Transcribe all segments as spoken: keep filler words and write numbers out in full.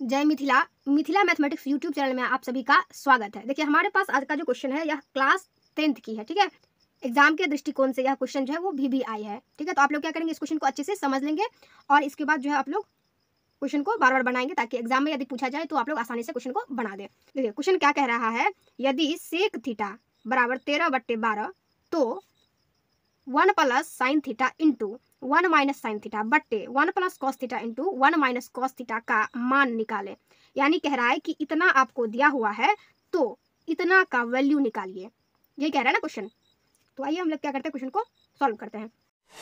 जय Mithila Mithila mathematics YouTube channel में आप सभी का स्वागत है। देखिए हमारे पास आज का जो क्वेश्चन है यह क्लास टेंथ की है, ठीक है। एग्जाम के दृष्टिकोण से यह क्वेश्चन जो है वो भी भी आई है, ठीक है। तो आप लोग क्या करेंगे, इस क्वेश्चन को अच्छे से समझ लेंगे और इसके बाद जो है आप लोग क्वेश्चन को बार बार बनाएंगे ताकि एग्जाम में यदि पूछा जाए तो आप लोग आसानी से क्वेश्चन को बना दें। देखिए क्वेश्चन क्या कह रहा है, यदि सेक थीटा बराबर तेरह बट्टे बारह तो one plus sine theta into one minus sine theta बट्टे one plus cos theta into one minus cos theta का मान निकालें। यानी कह रहा है कि इतना आपको दिया हुआ है तो इतना का वैल्यू निकालिए, यही कह रहा है ना क्वेश्चन। तो आइए हम लोग क्या करते हैं, क्वेश्चन को सॉल्व करते हैं।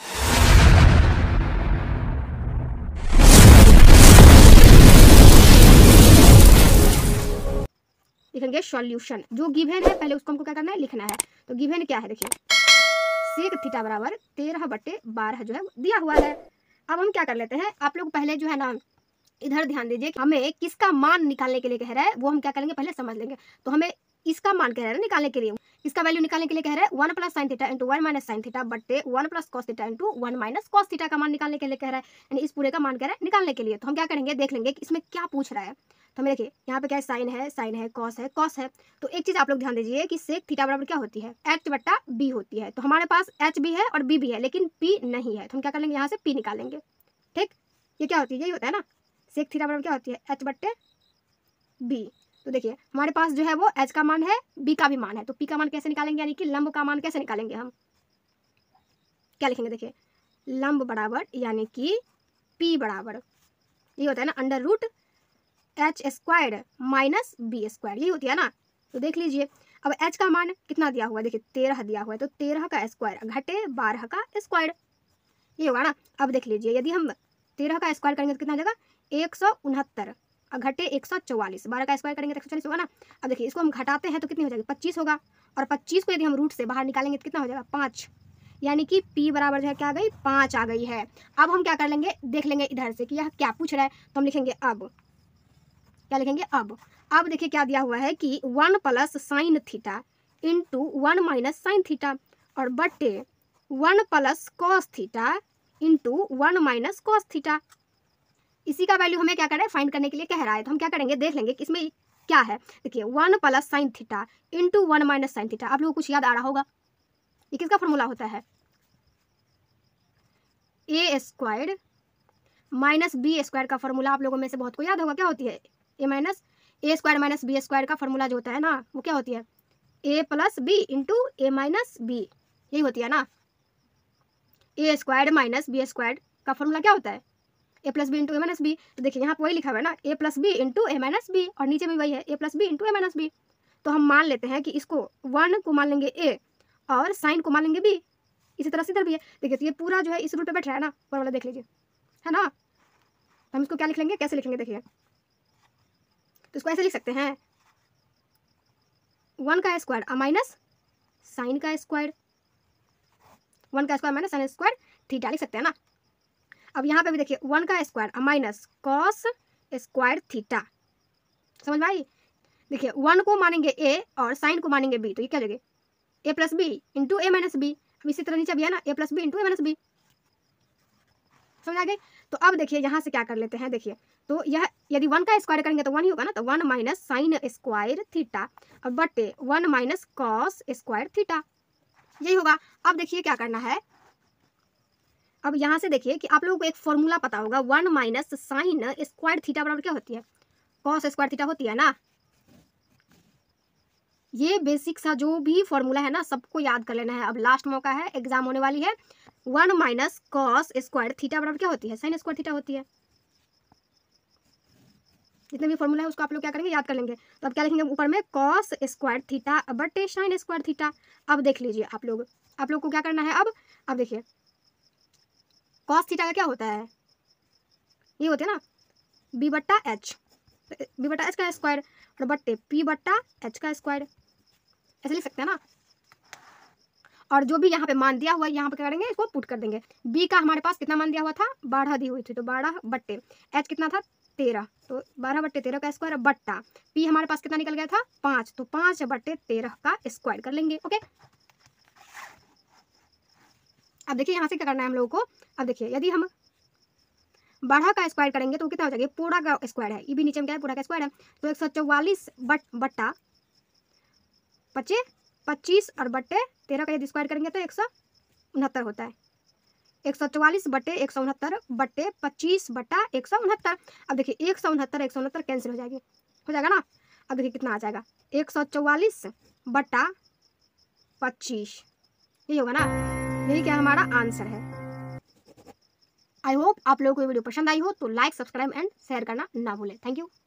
लिखेंगे सॉल्यूशन। जो गिवन है पहले उसको हमको क्या करना है, लिखना है। तो गिवन क्या है, देखिए सेक थीटा बराबर तेरह बट्टे बारह जो है दिया हुआ है। अब हम क्या कर लेते हैं, आप लोग पहले जो है ना इधर ध्यान दीजिए, हमें किसका मान निकालने के लिए कह रहा है वो हम क्या करेंगे पहले समझ लेंगे। तो हमें इसका मान कह रहा है निकालने के लिए, इसका वैल्यू निकालने के लिए कह रहा है one plus sine theta into one minus sine theta बट्टे one plus cos theta into one minus cos theta का मान निकालने के लिए कह रहा है, यानी इस पूरे का मान कह रहा है निकालने के लिए। तो हम क्या करेंगे, देख लेंगे कि इसमें क्या पूछ रहा है। तो हमें देखिए यहाँ पे क्या है, साइन है, साइन है, कॉस है, कॉस है। तो एक चीज आप लोग ध्यान दीजिए कि सेक थीटा बराबर क्या होती है, एच बट्टा बी होती है। तो हमारे पास एच भी है और बी भी है लेकिन पी नहीं है, तो हम क्या कर लेंगे यहाँ से पी निकालेंगे। ठीक, ये क्या होती है, यही होता है ना, सेक थीटा बराबर क्या होती है, एच बट्टे बी। तो देखिए हमारे पास जो है वो एच का मान है, बी का भी मान है। तो पी का मान कैसे निकालेंगे, यानी कि लंब का मान कैसे निकालेंगे, हम क्या लिखेंगे, देखिए लंब बराबर यानी कि पी बराबर ये होता है ना under root H squared minus B square, यही होती है ना। तो देख लीजिए अब एच का मान कितना दिया हुआ है, देखिए तेरह दिया हुआ है, तो तेरह का स्क्वायर घटे बारह का स्क्वायर, ये होगा ना। अब देख लीजिए यदि हम तेरह का स्क्वायर करेंगे तो कितना हो जाएगा, एक सौ उनहत्तर घटे एक सौ चौवालीस, बारह का स्क्वायर करेंगे तो एक सौ चालीस होगा ना। अब देखिए इसको हम घटाते हैं तो कितनी हो जाएगी, पच्चीस होगा। और पच्चीस को यदि हम रूट से बाहर निकालेंगे तो कितना हो जाएगा, पाँच, यानी कि पी बराबर जो है क्या आ गई, पाँच आ गई है। अब हम क्या कर लेंगे, देख लेंगे इधर से कि यह क्या पूछ रहा है। तो हम लिखेंगे अब क्या लिखेंगे, अब अब देखिए क्या दिया हुआ है कि one plus sine theta into one minus sine theta और बट्टे one plus cos theta into one minus cos theta. इसी का वैल्यू हमें क्या कर रहा है, फाइंड करने के लिए कह रहा है। तो हम क्या करेंगे, देख लेंगे कि इसमें क्या है। देखिए one plus sine theta into one minus sine theta, आप लोगों को कुछ याद आ रहा होगा, ये किसका फॉर्मूला होता है, A squared minus B square का फॉर्मूला आप लोगों में से बहुत को याद होगा, क्या होती है, A minus A square minus B square का फॉर्मूला जो होता है ना वो क्या होती है, A plus B into A minus B, यही होती है ना। A squared minus B squared का फॉर्मूला क्या होता है, A plus B into A minus B. तो देखिए यहाँ पर वही लिखा हुआ है ना, A plus B into A minus B, और नीचे भी वही है A plus B into A minus B. तो हम मान लेते हैं कि इसको वन को मान लेंगे ए और साइन को मान लेंगे बी, इसी तरह से इधर भी है। देखिए तो ये पूरा जो है इस रूट पे बैठ रहा है ना, ऊपर वाला देख लीजिए, है ना। हम इसको क्या लिख लेंगे, कैसे लिखेंगे, देखिए तो इसको ऐसे लिख सकते हैं, वन का स्क्वायर माइनस साइन का स्क्वायर, वन का square minus sine square theta लिख सकते हैं ना। अब यहाँ पे भी देखिए वन का square minus cos square theta, समझ में आई। देखिए वन को मानेंगे ए और साइन को मानेंगे बी, तो ये क्या हो जाएगा, A plus B into A minus B. अब इसी तरह नीचे भी है ना, A plus B into A minus B, समझ आ गई। तो अब देखिए यहाँ से क्या कर लेते हैं, देखिए तो यह यदि वन का स्क्वायर करेंगे तो वन ही होगा ना, तो one minus sine square theta और बटे one minus cos square theta, यही होगा। अब देखिए क्या करना है, अब यहाँ से देखिए कि आप लोगों को एक फॉर्मूला पता होगा, one minus sine square theta बराबर क्या होती है, कॉस स्क्वायर थीटा होती है ना। ये बेसिक सा जो भी फॉर्मूला है ना सबको याद कर लेना है, अब लास्ट मौका है, एग्जाम होने वाली है। One minus cos square theta बराबर क्या होती है, साइन स्क्वायर थीटा होती है। जितने भी फॉर्मूला है उसको आप लोग क्या करेंगे, याद कर लेंगे। तो अब क्या लिखेंगे ऊपर में, कॉस स्क्वायर थीटा बटे साइन स्क्वायर थीटा। अब देख लीजिए आप लोग आप लोग को क्या करना है, अब अब देखिए कॉस थीटा का क्या होता है, ये होते हैं ना बी बट्टा एच, बी बट्टा एच का स्क्वायर और बट्टे पी बट्टा एच का स्क्वायर, ऐसे लिख सकते हैं ना। और जो भी यहाँ पे मान दिया हुआ है यहाँ पे क्या करेंगे, इसको पुट कर देंगे। बी का हमारे पास कितना मान दिया हुआ था, बारह दी हुई थी, तो बारह बट्टे एच कितना था, तेरह, तो बारह बट्टे तेरह का स्क्वायर बट्टा पी हमारे पास कितना निकल गया था, पाँच, तो पाँच बट्टे तेरह का स्क्वायर कर लेंगे। ओके, अब देखिए यहाँ से क्या करना है हम लोगों को। अब देखिए यदि हम बारह का स्क्वायर करेंगे तो कितना हो जाएगा, पूरा का स्क्वायर है, ये भी नीचे में क्या है, पूरा का स्क्वायर है। तो एक सौ चौवालीस बट बट्टा पचे पच्चीस और बट्टे तेरह का यदि स्क्वायर करेंगे तो एक सौ उनहत्तर होता है। एक सौ चौवालीस बट्टे एक सौ उनहत्तर बट्टे पच्चीस बट्टा एक सौ उनहत्तर। अब देखिए एक सौ उनहत्तर एक सौ उनहत्तर कैंसिल हो जाएगी, हो जाएगा ना। अब देखिए कितना आ जाएगा, एक सौ चौवालीस बट्टा पच्चीस, यही होगा ना, यही क्या हमारा आंसर है। आई होप आप लोगों को वीडियो पसंद आई हो तो लाइक सब्सक्राइब एंड शेयर करना ना भूलें। Thank you.